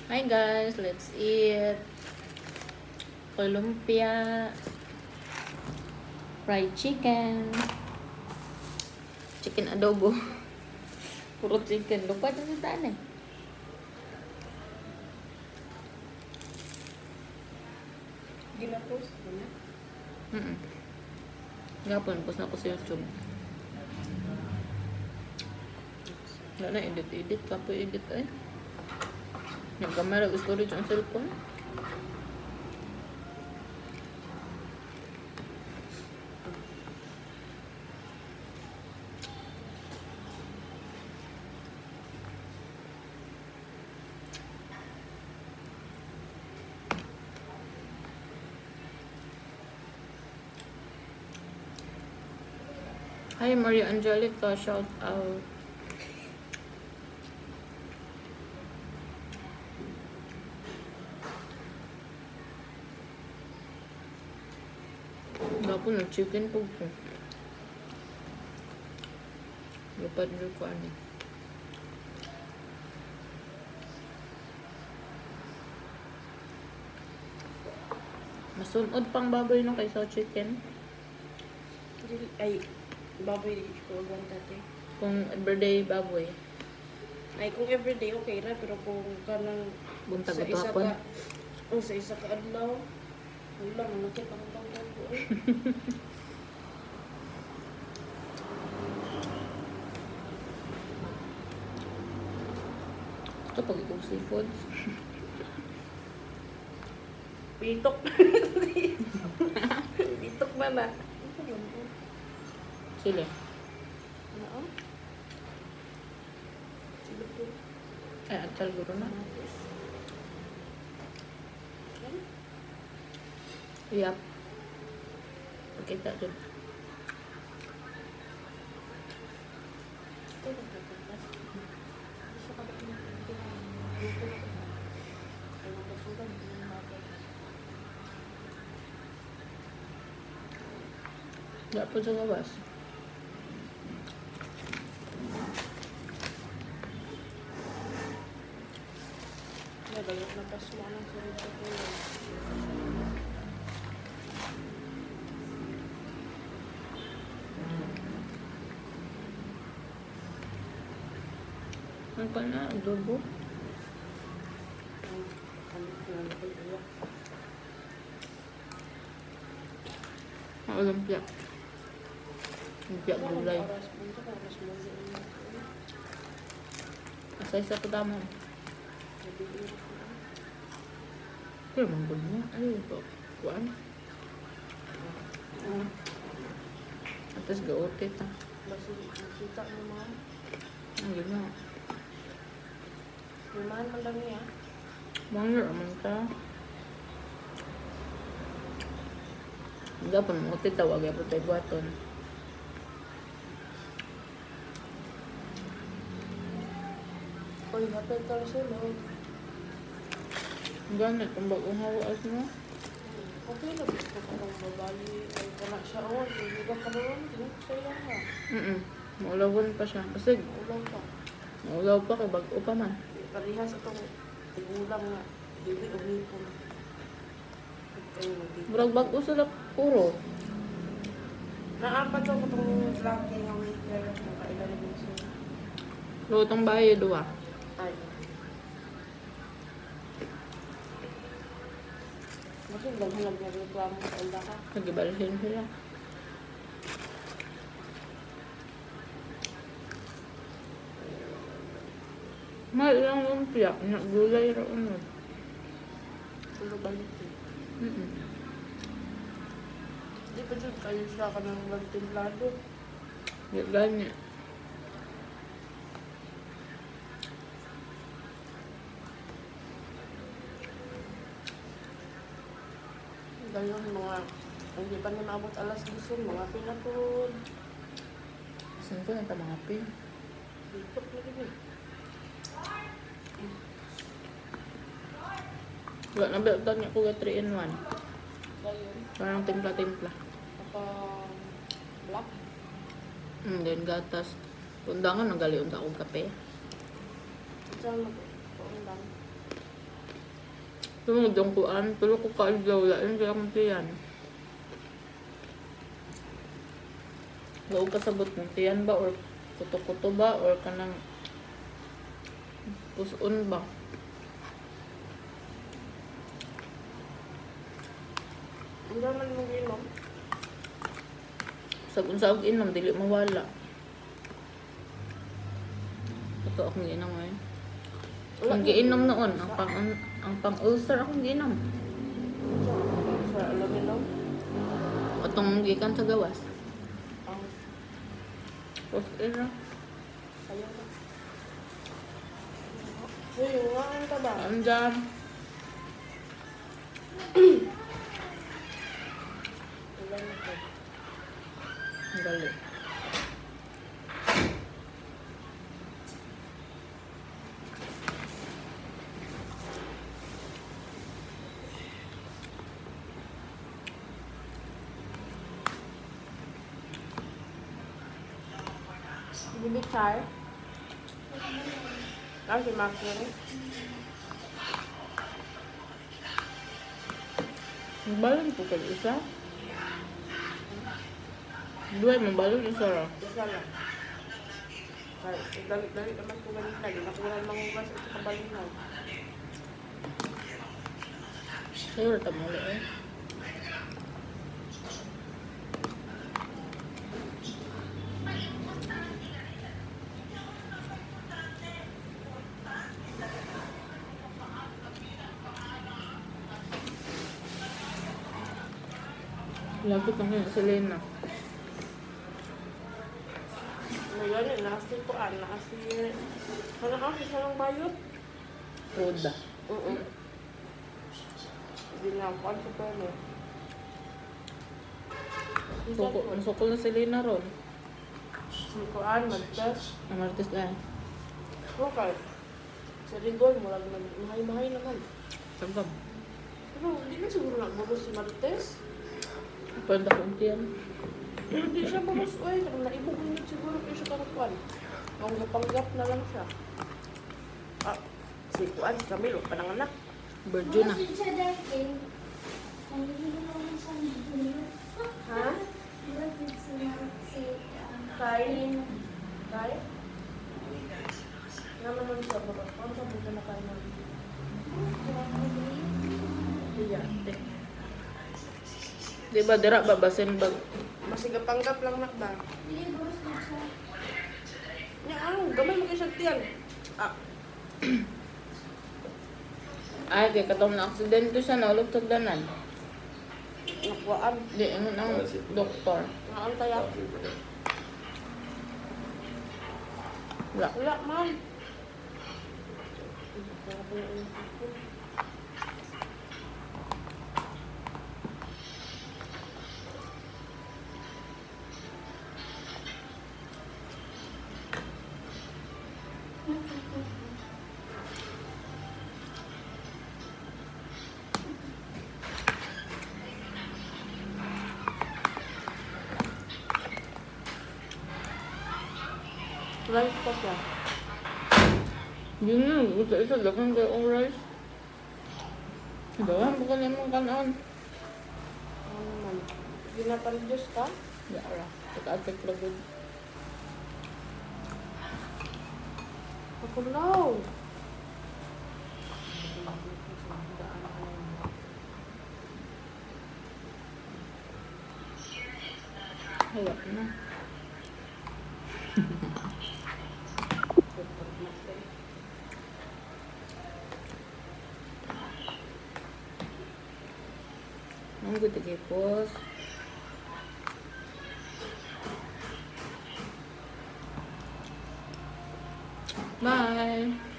Hi guys, let's eat lumpia, fried chicken, chicken adobo. Puro chicken. Lupa na sa taan eh. Gina-post mo na? Gapon, post na ko sa YouTube. Wala na, edit. Kapoy edit eh. Yung camera, storage ang cellphone. Hi Maria Angelica, shout out. Dapo na chicken po ko. Lupad nyo ko ano. Masunod pang baboy no kaysa chicken. Ay, baboy di ko agwan dati. Kung everyday baboy. Ay, kung everyday okay ra, pero kung kanang Buntag sa isa hapon. ka, sa isa ka adlaw, wala, manakit ang tangkol ko eh. Ito pag itong seafoods. Pitok. Pitok na na. Sila. Ano? Sila po. Ay, atal guro na. Yup. Pakita dyan. Wala po sa labas. Bayot na pasma ng sarili sa kuya. Ano pa na? Adobo? Ang lumpia. Lumpia gulay. Asay sa kadamon. Pero manggol mo. Ano ito? Kuan? Atas gaote ta. Basi kita mo mga. Ang gina. Lumahan man lang niya. Mangir naman ta. Gapon mo ito tawag ay putay buhaton. Uy, hatay ka na sila. Ganit ang bagong hawaas mo. Okay na, gusto ko ng babali. Ay, wala siya. Hindi ka ka naman. Hindi ko sa'yo ha. Maulawan pa siya. Kasi Ulang pa. maulaw pa kay bago pa man. Parihas itong tigulang nga. Hindi umipon. Murag bago sila puro. Naapat ko itong laki ng waiter. Nakailan din siya. Lutong bayo duwa. Ay. Bakit lang niya reklamo sa ila ka? Nagibalhin sila. Mahal lang lumpia. Gulay roon. Tulo balik eh. Di pa dyan kayo siya ka ng magtimplado. Ganyan. Ganyan mga, hindi pa na maabot alas 10, mga pinatod. Saan ko nata mga pin? Dito na rin eh. Wala na ba niya ko 3 in 1. Gayon. Parang timpla-timpla. Black. Then gatas. Undangan, nagaliun ta akong kape. Diyan mag-uundang. Tungod ang kuan, pero ko kaadlaw lain kaya akong tiyan. Laog kasabot mong tiyan ba or kuto-kuto ba or kanang puson ba? Ang naman mong inom. Sabon-sabog inom, dili mawala. Ito akong inom ngayon. Ang giinom noon, ang pang-ulcer akong giinom. Sa alamin lang. Atong gikan sa gawas. Ang Tapos ina, ayaw na. Uy, ungaan ka ba? andyan. Ilan na ko. Ang galing. Bibig char. Ah, si Max na rin. Balon po kayo isa. Duhay mo balon isa ra. Isa lang. Ay, dali naman ko ganun lagi. Nakulang mangugas at kabalinaw. Sa'yo ra tamali eh. Lagot ng kanya si Lena. Ngayon, nakasi ko nakasi... Ano ka? Isa lang bayot? Roda. Hindi na ako. Ano pa yun eh? Ang sukol na si Lena ron. Sikuan, magdas. Ang artist na. Okay. Sa Rigol, mula naman. Mahay-mahay naman. Sagam. Pero hindi na siguro nagbulos si Marites. Pwede akong tiyan. Pero hindi siya bulos. Uy, naibog niyo siguro kayo siya kanakuan. Ang gapanggap na lang siya. Ah, si Kuan, si Camilo, pananganak. Virgin na. Ha? Kain. Kain? Nga naman siya, baka. Ano sa buka na kain naman? Iya. Di ba dira babasin bag? Masigapanggap lang na ba? Nya ano, gamay mo kayo siya tiyan. Ah, Ay, kay katong na aksidente siya, naulog sa danan. nakuhaan. Di, ano ang doktor. Naan kaya? Wala. Wala, ma'am. Rice pa siya. Yun na, isa-isa dagang kayo ang rice. Dawan, bukan naman kanon. Ano naman? Ginapareduce ka? Yara, pag-atik lagod. Ako now. Wala na. Ang good kipos. Bye.